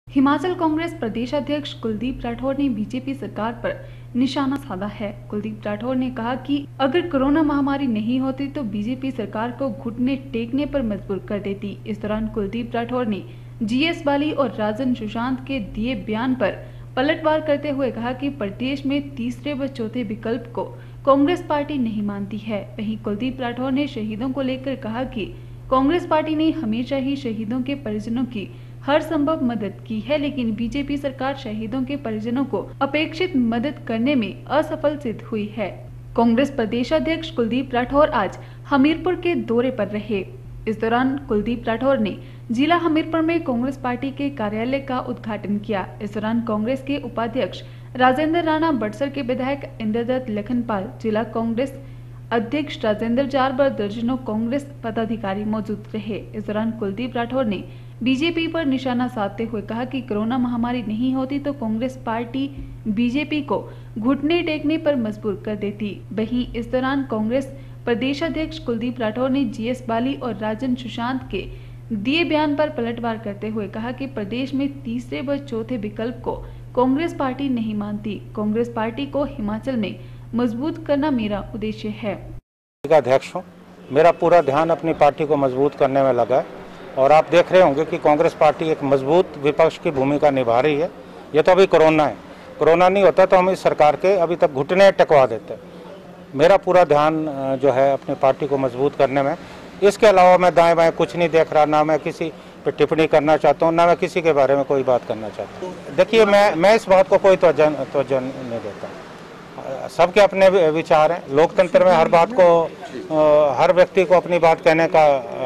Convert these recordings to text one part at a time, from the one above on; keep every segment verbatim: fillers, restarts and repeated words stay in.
हिमाचल कांग्रेस प्रदेश अध्यक्ष कुलदीप राठौर ने बीजेपी सरकार पर निशाना साधा है। कुलदीप राठौर ने कहा कि अगर कोरोना महामारी नहीं होती तो बीजेपी सरकार को घुटने टेकने पर मजबूर कर देती। इस दौरान कुलदीप राठौर ने जीएस बाली और राजन सुशांत के दिए बयान पर पलटवार करते हुए कहा कि प्रदेश में तीसरे व चौथे विकल्प को कांग्रेस पार्टी नहीं मानती है। वहीं कुलदीप राठौर ने शहीदों को लेकर कहा कि कांग्रेस पार्टी ने हमेशा ही शहीदों के परिजनों की हर संभव मदद की है, लेकिन बीजेपी सरकार शहीदों के परिजनों को अपेक्षित मदद करने में असफल सिद्ध हुई है। कांग्रेस प्रदेश अध्यक्ष कुलदीप राठौर आज हमीरपुर के दौरे पर रहे। इस दौरान कुलदीप राठौर ने जिला हमीरपुर में कांग्रेस पार्टी के कार्यालय का उद्घाटन किया। इस दौरान कांग्रेस के उपाध्यक्ष राजेंद्र राणा, बड़सर के विधायक इंद्रदत्त लखनपाल, जिला कांग्रेस अध्यक्ष राजेंद्र जार व दर्जनों कांग्रेस पदाधिकारी मौजूद रहे। इस दौरान कुलदीप राठौर ने बीजेपी पर निशाना साधते हुए कहा कि कोरोना महामारी नहीं होती तो कांग्रेस पार्टी बीजेपी को घुटने टेकने पर मजबूर कर देती। वहीं इस दौरान कांग्रेस प्रदेश अध्यक्ष कुलदीप राठौर ने जीएस बाली और राजन सुशांत के दिए बयान पर पलटवार करते हुए कहा कि प्रदेश में तीसरे व चौथे विकल्प को कांग्रेस पार्टी नहीं मानती। कांग्रेस पार्टी को हिमाचल में मजबूत करना मेरा उद्देश्य है। अध्यक्ष हूँ, मेरा पूरा ध्यान अपनी पार्टी को मजबूत करने में लगा है और आप देख रहे होंगे कि कांग्रेस पार्टी एक मजबूत विपक्ष की भूमिका निभा रही है। ये तो अभी कोरोना है, कोरोना नहीं होता तो हम इस सरकार के अभी तक घुटने टेकवा देते। मेरा पूरा ध्यान जो है अपनी पार्टी को मजबूत करने में। इसके अलावा मैं दाएं बाएं कुछ नहीं देख रहा, ना मैं किसी पे टिप्पणी करना चाहता हूँ, ना मैं किसी के बारे में कोई बात करना चाहता हूँ। देखिए, मैं मैं इस बात को कोई तवज्जो तवज्जो नहीं देता। सबके अपने विचार हैं। लोकतंत्र में हर बात को, हर व्यक्ति को अपनी बात कहने का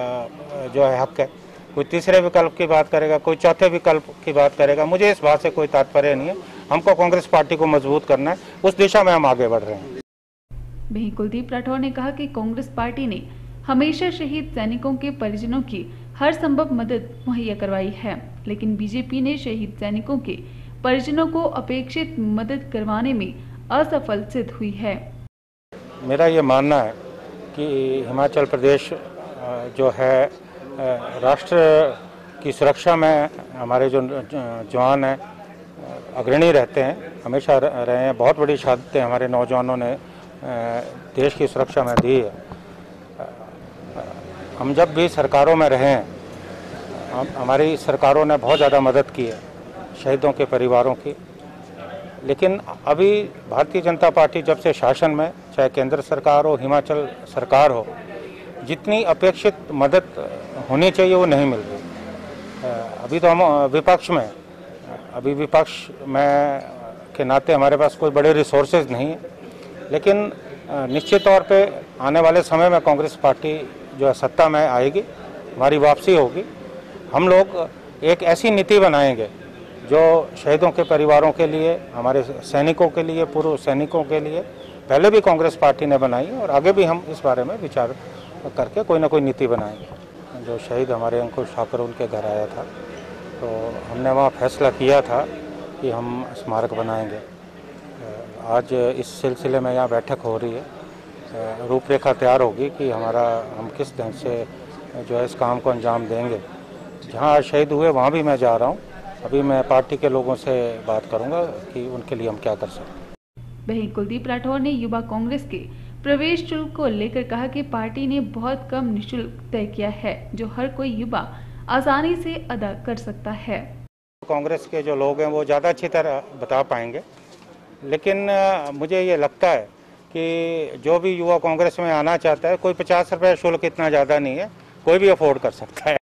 जो है हक है। कोई तीसरे विकल्प की बात करेगा, कोई चौथे विकल्प की बात करेगा, मुझे इस बात से कोई तात्पर्य नहीं है। हमको कांग्रेस पार्टी को मजबूत करना है, उस दिशा में हम आगे बढ़ रहे हैं। वहीं कुलदीप राठौर ने कहा कि कांग्रेस पार्टी ने हमेशा शहीद सैनिकों के परिजनों की हर संभव मदद मुहैया करवाई है, लेकिन बीजेपी ने शहीद सैनिकों के परिजनों को अपेक्षित मदद करवाने में असफल सिद्ध हुई है। मेरा ये मानना है कि हिमाचल प्रदेश जो है राष्ट्र की सुरक्षा में हमारे जो जवान हैं अग्रणी रहते हैं, हमेशा रहे हैं। बहुत बड़ी शहादतें हमारे नौजवानों ने देश की सुरक्षा में दी है। हम जब भी सरकारों में रहे हैं, हम हमारी सरकारों ने बहुत ज़्यादा मदद की है शहीदों के परिवारों की। लेकिन अभी भारतीय जनता पार्टी जब से शासन में, चाहे केंद्र सरकार हो, हिमाचल सरकार हो, जितनी अपेक्षित मदद होनी चाहिए वो नहीं मिल रही। अभी तो हम विपक्ष में, अभी विपक्ष में के नाते हमारे पास कोई बड़े रिसोर्सेज नहीं है, लेकिन निश्चित तौर पे आने वाले समय में कांग्रेस पार्टी जो है सत्ता में आएगी, हमारी वापसी होगी। हम लोग एक ऐसी नीति बनाएंगे जो शहीदों के परिवारों के लिए, हमारे सैनिकों के लिए, पूर्व सैनिकों के लिए पहले भी कांग्रेस पार्टी ने बनाई और आगे भी हम इस बारे में विचार करके कोई ना कोई नीति बनाएंगे। जो शहीद हमारे अंकुश ठाकुर उनके घर आया था, तो हमने वहाँ फैसला किया था कि हम स्मारक बनाएंगे। आज इस सिलसिले में यहाँ बैठक हो रही है, रूपरेखा तैयार होगी कि हमारा हम किस ढंग से जो है इस काम को अंजाम देंगे। जहाँ आज शहीद हुए वहाँ भी मैं जा रहा हूँ। अभी मैं पार्टी के लोगों से बात करूँगा कि उनके लिए हम क्या कर सकते हैं। वहीं कुलदीप राठौर ने युवा कांग्रेस के प्रवेश शुल्क को लेकर कहा कि पार्टी ने बहुत कम निःशुल्क तय किया है, जो हर कोई युवा आसानी से अदा कर सकता है। कांग्रेस के जो लोग हैं वो ज़्यादा अच्छी तरह बता पाएंगे, लेकिन मुझे ये लगता है कि जो भी युवा कांग्रेस में आना चाहता है, कोई पचास रुपये शुल्क इतना ज़्यादा नहीं है, कोई भी अफोर्ड कर सकता है।